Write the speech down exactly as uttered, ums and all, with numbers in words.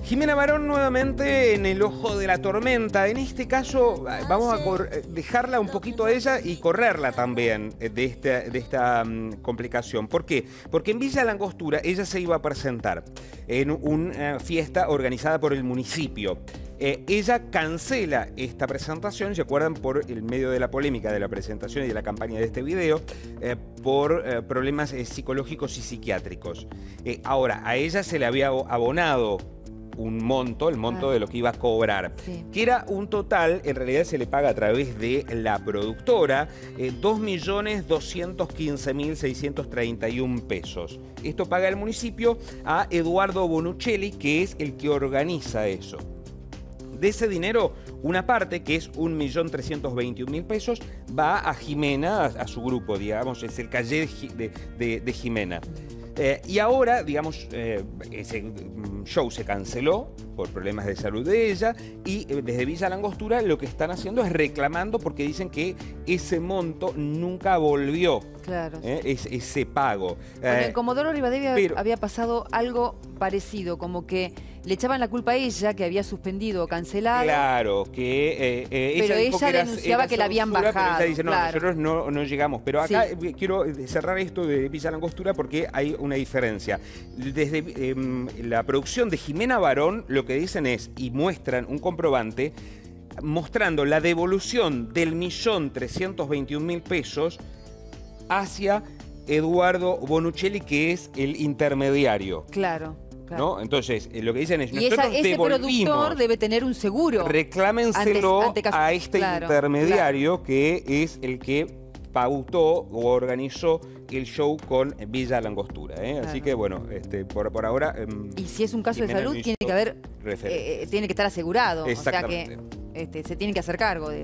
Jimena Barón nuevamente en el ojo de la tormenta. En este caso vamos a dejarla un poquito a ella y correrla también de esta, de esta um, complicación. ¿Por qué? Porque en Villa La Angostura ella se iba a presentar en una fiesta organizada por el municipio. Eh, ella cancela esta presentación, ¿se acuerdan? Por el medio de la polémica de la presentación y de la campaña de este video, eh, por eh, problemas eh, psicológicos y psiquiátricos. Eh, ahora, a ella se le había abonado un monto, el monto ah. de lo que iba a cobrar, sí. que era un total, en realidad se le paga a través de la productora, eh, dos millones doscientos quince mil seiscientos treinta y un pesos. Esto paga el municipio a Eduardo Bonuccelli, que es el que organiza eso. De ese dinero, una parte, que es un millón trescientos veintiún mil pesos, va a Jimena, a, a su grupo, digamos, es el calle de, de, de Jimena. Eh, y ahora, digamos, eh, ese show se canceló por problemas de salud de ella y eh, desde Villa La Angostura lo que están haciendo es reclamando porque dicen que ese monto nunca volvió. Claro. Eh, es, ese pago. Con el Eh, Comodoro Rivadavia pero, había pasado algo parecido, como que le echaban la culpa a ella, que había suspendido o cancelado. Claro, que eh, eh, pero ella, ella era, denunciaba era que la habían censura, bajado. Pero ella dice, no, claro. nosotros no, no llegamos. Pero acá sí. quiero cerrar esto de Villa La Angostura porque hay una diferencia. Desde eh, la producción de Jimena Barón, lo que dicen es, y muestran un comprobante, mostrando la devolución del millón trescientos veintiún mil pesos hacia Eduardo Bonuccelli, que es el intermediario. Claro. ¿No? Entonces, eh, lo que dicen es, y nosotros esa, ese devolvimos, productor debe tener un seguro. Reclámenselo ante, ante a este claro, intermediario, claro. que es el que pautó o organizó el show con Villa La Angostura. ¿eh? Claro. Así que, bueno, este, por, por ahora... Eh, y si es un caso Jimena de salud, tiene que haber, eh, tiene que estar asegurado. O sea que este, se tiene que hacer cargo de